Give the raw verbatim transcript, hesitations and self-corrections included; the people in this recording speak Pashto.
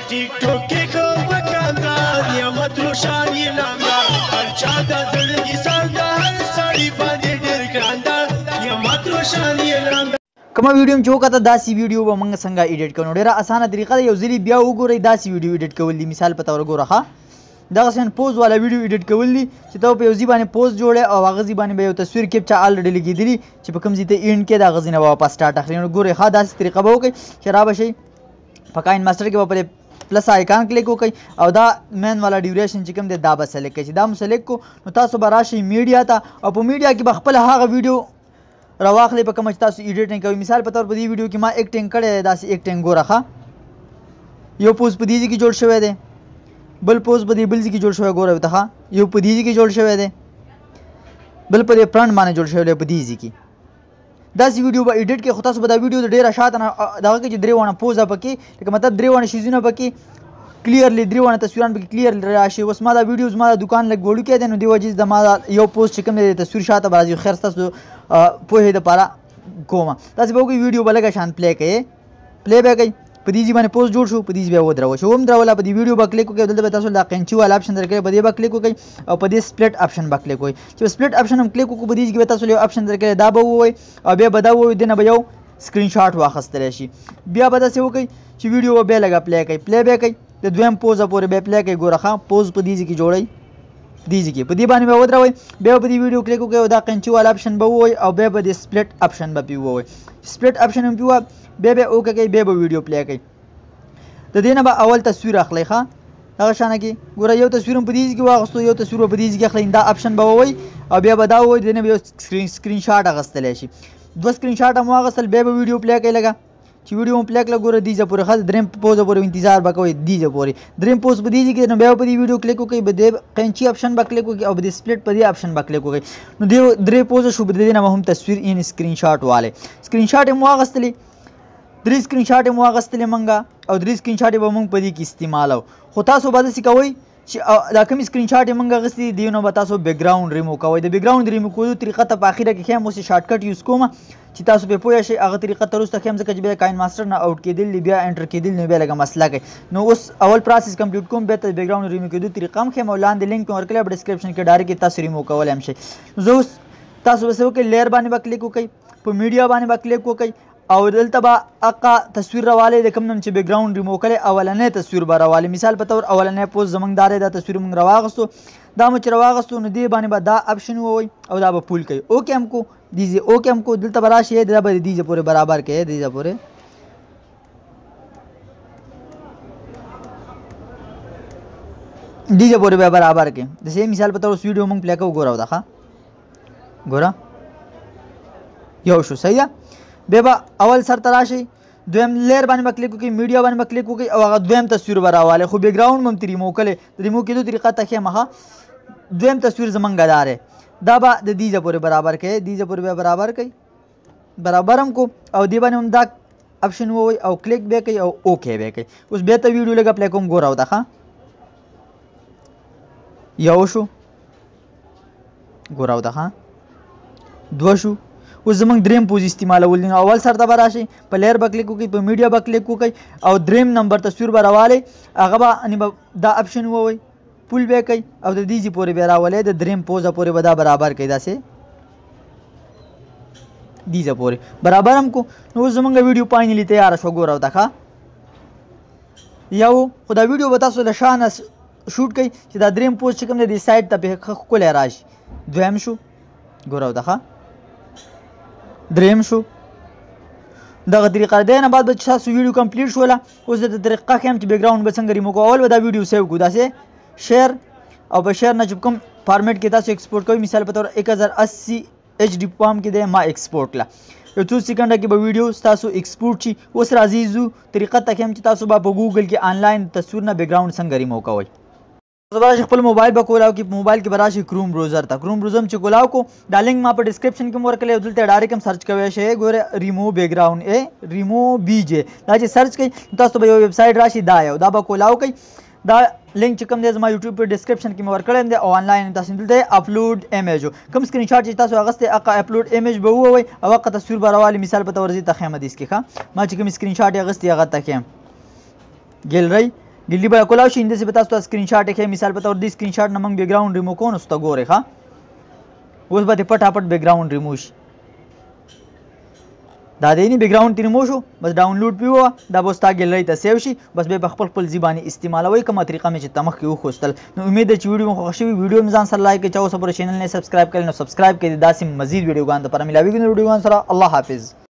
टिकटॉक के खवकांदा नियमत रोशानी लांदा हर चादा ज़िंदगी सादा हर साड़ी बांधे डर कांदा नियमत रोशानी लांदा کومه ویډیو چې وکړه داسې ویډیو به موږ څنګه ایډیټ کوو ډیره اسانه طریقه ده یو ځلې بیا وګورئ داسې ویډیو ایډیټ کول دي مثال په تور ګوره ښه دغسې پوز والا ویډیو ایډیټ کول دي چې ته په یو ځای باندې پوز جوړې او هغه ځای باندې به یو تصویر کیپچا الریډي لګېدلي چې په کوم ځای ته اینډ کې د هغه ځای نه به واپس سټارټ اخلي نو ګورئ ښه داسې طریقه به وکړئ چې را به شئ په کاین ماسټر کې به پرې پلس آیکان کلیک وکړئ او دا مین والا ډیوریشن چې کوم دی دا به سلیکټ کړئ چې دا مو سلیکټ کړو نو تاسو به راشئ میډیا ته او په میډیا کې به خپله هغه ویډیو راواخلئ په کومه چې تاسو ایډیټینګ کوئ مثال په طور په دې ویډیو کې ما ایکټینګ کړی دی داسې ایکټینګ ګوره ښه یو پوز په دې ځای کې جوړ شوی دی بل پوز په دې بل ځای کې جوړ شوی ګوره ته ښه یو په دې ځای کې جوړ شوی دی بل په دې فرنټ باندې جوړ شوی دی په دې ځای کې داسې ویډیو به ایډیټ کې خو تاسو به دا ویډیو د ډېره شاته نه دغه کې چې درې واړه پوزه پکې لکه مطلب درې واړه شیزونه پکې کلیرلی درې واړه تصویران پکې کلیرلی راشي اوس ما دا ویډیو زما د دوکان لږ وړوکی دی نو دې وجې د ما یو پوز چې کوم دی د تصویر شاته به راځي خیر ستاسو پوهې دپاره کومه داسې به وکړئ ویډیو به لږه شان پلی کوئ پلی به کوئ په دې ځای باندې پوسټ جوړ شو په دې ځای بیا ودروئ چې ومدروله په دې ویډیو به کلیک وکړئ دلته به تاسو دا قینچي والا اپشن درکړی په دې به کلیک وکړئ او په دې سپلټ اپشن به کلیک وکړئ چې په سپلټ اپشن هم کلیک وکړو په دې ځای کې به تاسو یو اپشن درکړی دا به ووایئ او بیا به دا ووایئ دې نه به یو سکرین شاټ واخیستلی شي بیا به داسې وکړئ چې ویډیو به بیا لږه پلی کوئ پلی بیا کوئ د دویم پوزه پورې بیا پلی کوئ ګوره ښه پوز په دې ځای کې جوړئ دې ځای کې په دې باندې به ودروئ بیا په دې ویډیو کلیک وکړئ او دا قینچي والا اپشن به ووایئ او بیا به د سپلټ اپشن به پې ووایئ سپلټ اپشن هم پې ووایه بیا بیا اوکې کوئ بیا به ویډیو پلی کوئ د دې نه به اول تصویر اخلئ ښه دغه شانه کې ګوره یو تصویر هم په دې ځای کې واخیستو یو تصویر به په دې ځای کې اخلئ دا اپشن به ووایئ او بیا به دا ووایئ د دې نه به یو سکرین شاټ اخیستلی شي دوه سکرین شاټ هم واخیستل بیا به ویډیو پلی کوئ لږه چې ویډیو هم پلی کړه ګوره دې ځای پورې ښه درېیم پوزه پورې انتظار به کوئ دې ځای پورې درېیم پوز په دې ځای کې نو بیا په دې ویډیو کلیک وکړئ به دې قینچي اپشن به کلیک وکړئ او به دې سپلټ په دې اپشن به کلیک وکړئ نو دې درې پوزه شو د دې نه به هم تصویر ان سکرین شاټ والی سکرین شاټ یې مو واخیستلې درې سکرین شاټ یې مو واخیستلې موږ او درې سکرین شاټ یې به موږ په دې کې استعمالو خو تاسو به داسې کوئ چې دا کوم سکرین شاټ یې موږ اخیستي دي نو به تاسو بیک ګراوند ریموو کوئ د بیک ګراوند ریموو کولو طریقه ته په اخره کې ښیم اوس شارټ کټ یوز کوم چې تاسو پرې پوه شئ هغه طریقه تر وروسته ښیم ځکه چې بیا کاین ماسټر نه آوټ کېدل دي بیا انټر کېدل نو بیا لږه مسله کوي نو اوس اول پروسس کمپلیټ کوم بیا ته بیک ګراوند ریموو کېدو طریقه هم ښیم او لاندې لینک مې ورکړی په ډسکرپشن کې ډایرکټ تاسو ریموو کولی هم شئ زه اوس تاسو به څه وکړئ لیر باندې به کلیک وکړئ په میډیا باندې به کلیک وکړئ او دلته به هغه تصویر راوالی د کوم نوم چې بیک ګراوند ریموو کړی اولنی تصویر به راوالی مثال په طور اولنی پوز زموږ دا دی دا تصویر موږ راواغستو دا مو چې راواغستو نو دې باندې به دا اپشن ووایئ او دا به پول کوئ اوکې هم کو دې ځای اوکې هم کو دلته به راشئ دا به دې ځای پورې برابر کوئ دې ځای پورې دې ځای پورې بیا برابر کوئ د سیم مثال په طور اوس ویډیو موږ پلی کوو ګوره دا ښه ګوره یو شو صحیح ده بیا به اول سر ته راشئ دویم لیر باندې به کلیک وکړئ میډیا باندې به کلیک وکړئ او هغه دویم تصویر به راوالی خو بیک ګراوند به هم ترې ریموو کړی د ریموو کېدو طریقه ته ښیم ښه دویم تصویر زموږ دا دی دا به د دې ځای پورې برابر کوئ دې ځای پورې بیا برابر کوئ برابر هم کو او دې باندې هم دا اپشن ووایئ او کلیک بیا کوئ او اوکې بیا کوئ اوس بیا ته ویډیو لږه پلی کوم ګوره وده ښه یو شو ګوره وده ښه دوه شو اوس زموږ درېیم پوز استعمالول دي نو اول سر ته به راشئ په لیر به کلیک وکړئ په میډیا به کلیک وکړئ او درېیم نمبر تصویر به راوالی هغه به یعنې به دا اپشن ووایئ پول بیا کوئ او د دې ځای پورې بیا راولئ د درېیم پوزه پورې به دا برابر کوئ داسې دې ځای پورې برابر هم کو نو اوس زموږ ویډیو فاینلي تیاره شوه ګوره ورته ښه یو خو دا ویډیو به تاسو له شا نه شوټ کوئ چې دا درېیم پوز چې کوم دی دې سایډ ته پې ښه ښکلی راشي دویم شو ګوره ورته ښه درېیم شو دغه طریقه دی نه بعد به چې تاسو ویډیو کمپلیټ شوله اوس د طریقه ښیم چې بیک ګراوند به څنګه ریموو کوو اول به دا ویډیو سیو کړو داسې شیر او په شیر نه چې کوم فارمیټ کې تاسو ایکسپورټ کوئ مثال په طور ایک هزار اسی ایچ ډي فارم کې دی ما ایکسپورټ کړه یو څو سیکنډه کې به ویډیو ستاسو ایکسپورټ شي اوس راځي ځو طریقه ته ښیم چې تاسو به په ګوګل کې آنلاین تصویر نه بیک ګراوند څنګه ریموو کوئ زه به راشي خپل موبایل به کولاو کې موبایل کې به راشي کروم بروزر ته کروم بروزر چې کولاو کو دا لینک ما په ډسکرپشن کې مو ورکړی او دلته ډایرکټ هم سرچ کوی شئ ګوره ریموو بیک ګراوند ای ریموو بی جے دا چې سرچ کوئ تاسو به یو ویب سایټ راشي دا یو دا به کولاو کوئ دا لینک چې کوم دی زما یوټیوب په ډسکرپشن کې مې ورکړی دی او آنلاین تاسو دلته اپلوډ ایمیج کوم سکرین شاټ چې تاسو اخیستی هغه اپلوډ ایمیج به ووایئ او هغه تصویر به راوالي مثال په طور زه ته ښیم حدیث کې ښه ما چې کوم سکرین شاټ یې اخیستی هغه ته ښیم ګیلرۍ ګلدی به کولاو شي انداسې به تاسو ته سکرین شاټ یې مثال په تور دې سکرین شاټ نه موږ بیکګراوند ریمو کوو نو ته ګورئ ښه اوس به دې پټاپټ بیکګراوند ریمو شي دا دی نه بیکګراوند تی ریمو شو بس ډاونلوډ پې ووه دا به اوس تا ګیلرۍ ته سیو شي بس بیا په خپل خپل ځي باندې استعمالوئ کومه طریقه مې چې ته مخکې وښوستل نو امید ده چې ویډیو مو خوښ شوي ویډیو مې ځان سره لایک کړئ چا اوسه پورې چینل نه سبسکرایب کړئ نو سبسکرایب کړئ د داسې مزید ویډیوګانو دپاره ملاویږو نو ویډیوګانو سره الله حافظ